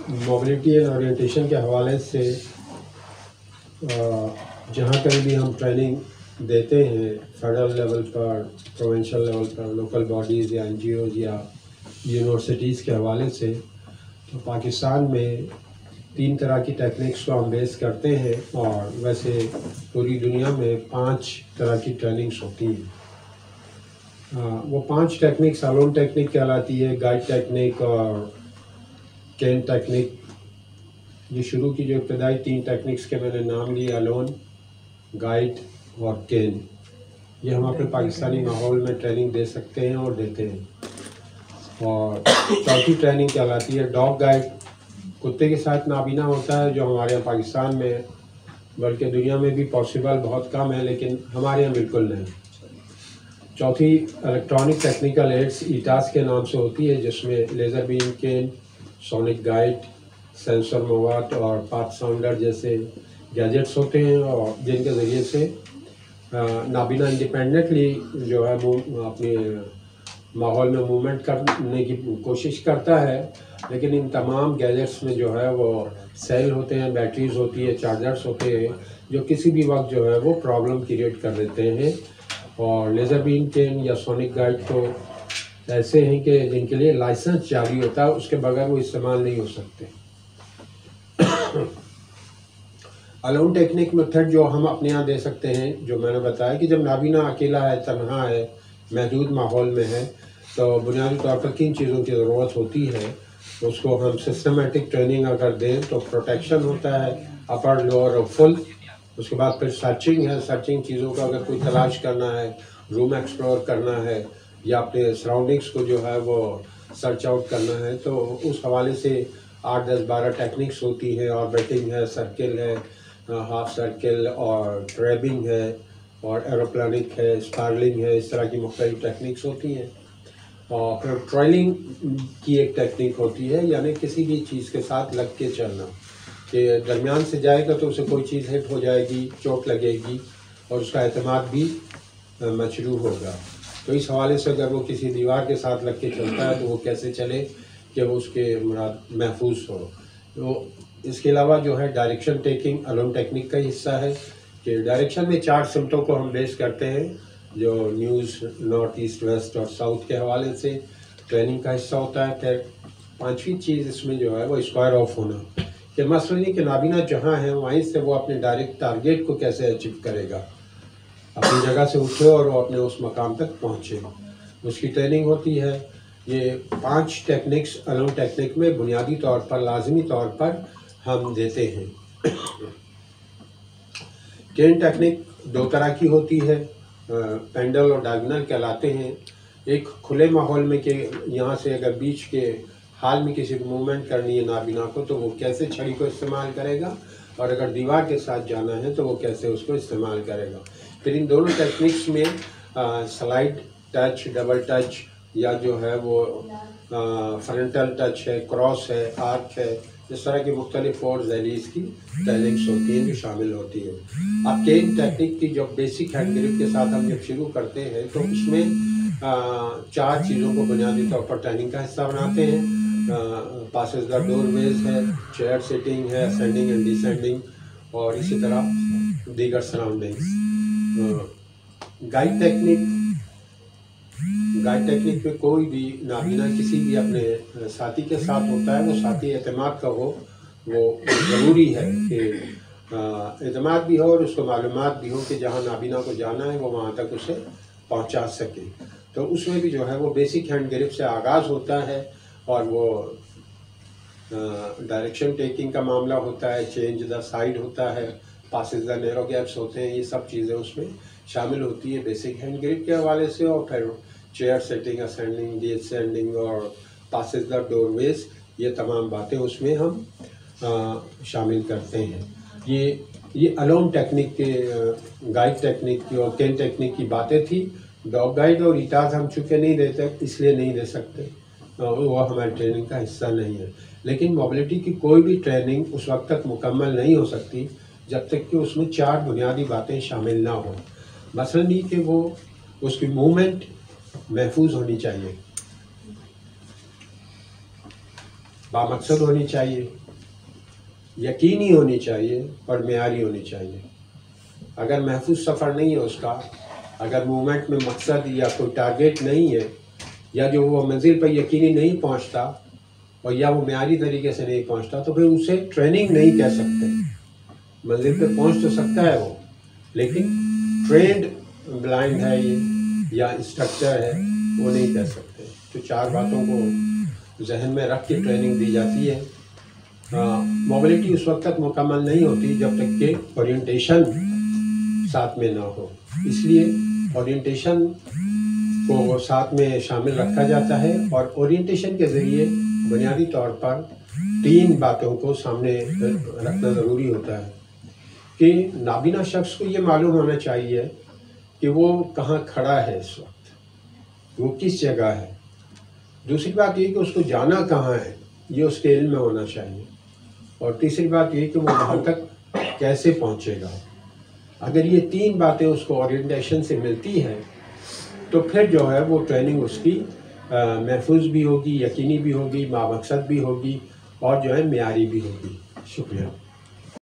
Mobility and orientation کے حوالے سے جہاں کہیں بھی ہم ٹریننگ دیتے ہیں فیڈرل لیول پر، پروونشل لیول پر، لوکل باڈیز یا این جی اوز یا یونیورسٹیز کے حوالے سے، تو پاکستان میں 3 طرح کی ٹیکنیکس کو ہم بیس کرتے ہیں، اور ویسے پوری دنیا میں 5 طرح کی ٹریننگس ہوتی ہیں۔ وہ 5 ٹیکنیکس الون ٹیکنیک کہلاتی ہے، گائیڈ ٹیکنیک اور کین ٹیکنیک۔ یہ شروع کی جو ابتدائی 3 ٹیکنیکس کے میں نے نام لیے، الون، گائیڈ اور کین، یہ ہم اپنے پاکستانی ماحول میں ٹریننگ دے سکتے ہیں اور دیتے ہیں۔ اور چوتھی ٹریننگ کہلاتی ہے ڈاگ گائیڈ، کتے کے ساتھ نابینا ہوتا ہے، جو ہمارے یہاں پاکستان میں بلکہ دنیا میں بھی پاسبل بہت کم ہے، لیکن ہمارے یہاں بالکل نہیں۔ چوتھی الیکٹرانک ٹیکنیکل ایڈس ایٹاس کے نام سے ہوتی ہے، جس میں laser beam cane, sonic guide, sensor مواد اور پاتھ ساؤنڈر جیسے گیجٹس ہوتے ہیں، اور جن کے ذریعے سے نابینا انڈیپینڈنٹلی جو ہے وہ اپنے ماحول میں موومنٹ کرنے کی کوشش کرتا ہے، لیکن ان تمام گیجٹس میں جو ہے وہ سیل ہوتے ہیں، بیٹریز ہوتی ہے، چارجرز ہوتے ہیں، جو کسی بھی وقت جو ہے وہ پرابلم کریٹ کر دیتے ہیں۔ اور لیزر بیم کین یا سونک گائیڈ تو ایسے ہیں کہ جن کے لیے لائسنس جاری ہوتا ہے، اس کے بغیر وہ استعمال نہیں ہو سکتے۔ الون ٹیکنیک میتھڈ جو ہم اپنے یہاں دے سکتے ہیں، جو میں نے بتایا کہ جب نابینا اکیلا ہے، تنہا ہے، محدود ماحول میں ہے، تو بنیادی طور پر کن چیزوں کی ضرورت ہوتی ہے، اس کو ہم سسٹمیٹک ٹریننگ اگر دیں تو پروٹیکشن ہوتا ہے، اپر، لوور اور فل۔ اس کے بعد پھر سرچنگ ہے، سرچنگ چیزوں کا اگر کوئی تلاش کرنا ہے، روم ایکسپلور کرنا ہے، یا اپنے سراؤنڈنگس کو جو ہے وہ سرچ آؤٹ کرنا ہے، تو اس حوالے سے 8، 10، 12 ٹیکنیکس ہوتی ہے۔ آربٹنگ ہے، سرکل ہے، ہاف سرکل، اور ٹریبنگ ہے، اور ایروپلانک ہے، اسپارلنگ ہے، اس طرح کی مختلف ٹیکنیکس ہوتی ہیں۔ اور پھر ٹرائلنگ کی ایک ٹیکنیک ہوتی ہے، یعنی کسی بھی چیز کے ساتھ لگ کے چلنا، کہ درمیان سے جائے گا تو اسے کوئی چیز ہٹ ہو جائے گی، چوٹ لگے گی، اور اس کا اعتماد بھی مچروح ہوگا۔ تو اس حوالے سے اگر وہ کسی دیوار کے ساتھ لگ کے چلتا ہے تو وہ کیسے چلے کہ وہ اس کے مراد محفوظ ہو۔ تو اس کے علاوہ جو ہے ڈائریکشن ٹیکنگ الون ٹیکنیک کا حصہ ہے، کہ ڈائریکشن میں 4 سمتوں کو ہم بیس کرتے ہیں، جو نیوز، نارتھ، ایسٹ، ویسٹ اور ساؤتھ کے حوالے سے ٹریننگ کا حصہ ہوتا ہے۔ پھر 5ویں چیز اس میں جو ہے وہ اسکوائر آف ہونا، کہ مثلاً کہ نابینا جہاں ہے وہیں سے وہ اپنے ڈائریکٹ ٹارگیٹ کو کیسے اچیو کرے گا، اپنی جگہ سے اٹھے اور وہ اپنے اس مقام تک پہنچے، اس کی ٹریننگ ہوتی ہے۔ یہ 5 ٹیکنیکس الون ٹیکنیک میں بنیادی طور پر، لازمی طور پر ہم دیتے ہیں۔ کین ٹیکنیک 2 طرح کی ہوتی ہے، پینڈل اور ڈائگنل کہلاتے ہیں۔ ایک کھلے ماحول میں کہ یہاں سے اگر بیچ کے حال میں کسی کو موومنٹ کرنی ہے نابینا کو، تو وہ کیسے چھڑی کو استعمال کرے گا، اور اگر دیوار کے ساتھ جانا ہے تو وہ کیسے اس کو استعمال کرے گا۔ پھر ان دونوں ٹیکنیکس میں سلائڈ ٹچ، ڈبل ٹچ، یا جو ہے وہ فرنٹل ٹچ ہے، کراس ہے، آرک ہے، اس طرح کی مختلف اور ذیلیز کی ٹیکنیکس ہوتی ہیں جو شامل ہوتی ہیں۔ اب کین ٹیکنیک کی جو بیسک ہینڈ گرپ کے ساتھ ہم جب شروع کرتے ہیں تو اس میں 4 چیزوں کو بنیادی طور پر ٹریننگ کا حصہ بناتے ہیں۔ پاسز دا ڈور ویز ہے، چیئر سیٹنگ ہے، اسینڈنگ اینڈ ڈیسینڈنگ، اور اسی طرح دیگر سراؤنڈنگس۔ گائیڈ ٹیکنیک میں کوئی بھی نابینا کسی بھی اپنے ساتھی کے ساتھ ہوتا ہے، وہ ساتھی اعتماد کا ہو، وہ ضروری ہے کہ اعتماد بھی ہو اور اس کو معلومات بھی ہو کہ جہاں نابینا کو جانا ہے وہ وہاں تک اسے پہنچا سکے۔ تو اس میں بھی جو ہے وہ بیسک ہینڈ گرپ سے آغاز ہوتا ہے، اور وہ ڈائریکشن ٹیکنگ کا معاملہ ہوتا ہے، چینج دا سائیڈ ہوتا ہے، پاسز دا نیرو گیپس ہوتے ہیں، یہ سب چیزیں اس میں شامل ہوتی ہے بیسک ہینڈ گرپ کے حوالے سے۔ اور پھر چیئر سیٹنگ، اسینڈنگ، ڈیسینڈنگ اور پاسز دا ڈور ویز، یہ تمام باتیں اس میں ہم شامل کرتے ہیں۔ یہ الون ٹیکنیک کے، گائیڈ ٹیکنیک کی اور کین ٹیکنیک کی باتیں تھی۔ ڈاگ گائیڈ اور ایٹاز ہم چونکہ نہیں دیتے، اس لیے نہیں دے سکتے، وہ ہماری ٹریننگ کا حصہ نہیں ہے۔ لیکن موبلٹی کی کوئی بھی ٹریننگ اس وقت تک مکمل نہیں ہو سکتی جب تک کہ اس میں 4 بنیادی باتیں شامل نہ ہوں۔ مثلاً یہ کہ وہ اس کی موومنٹ محفوظ ہونی چاہیے، بامقصد ہونی چاہیے، یقینی ہونی چاہیے اور معیاری ہونی چاہیے۔ اگر محفوظ سفر نہیں ہے اس کا، اگر موومنٹ میں مقصد یا کوئی ٹارگیٹ نہیں ہے، یا جو وہ منزل پر یقینی نہیں پہنچتا، اور یا وہ معیاری طریقے سے نہیں پہنچتا، تو پھر اسے ٹریننگ نہیں کہہ سکتے۔ منزل پہ پہنچ تو سکتا ہے وہ، لیکن ٹرینڈ بلائنڈ ہے یہ یا انسٹرکچر ہے، وہ نہیں کہہ سکتے۔ تو 4 باتوں کو ذہن میں رکھ کے ٹریننگ دی جاتی ہے۔ موبلٹی اس وقت تک مکمل نہیں ہوتی جب تک کہ اورینٹیشن ساتھ میں نہ ہو، اس لیے اورینٹیشن کو ساتھ میں شامل رکھا جاتا ہے، اور اورینٹیشن کے ذریعے بنیادی طور پر 3 باتوں کو سامنے رکھنا ضروری ہوتا ہے کہ نابینا شخص کو یہ معلوم ہونا چاہیے کہ وہ کہاں کھڑا ہے اس وقت، وہ کس جگہ ہے۔ دوسری بات یہ کہ اس کو جانا کہاں ہے، یہ اس کے علم میں ہونا چاہیے۔ اور تیسری بات یہ کہ وہ وہاں تک کیسے پہنچے گا۔ اگر یہ 3 باتیں اس کو اورینٹیشن سے ملتی ہیں تو پھر جو ہے وہ ٹریننگ اس کی محفوظ بھی ہوگی، یقینی بھی ہوگی، مامقصد بھی ہوگی، اور جو ہے معیاری بھی ہوگی۔ شکریہ۔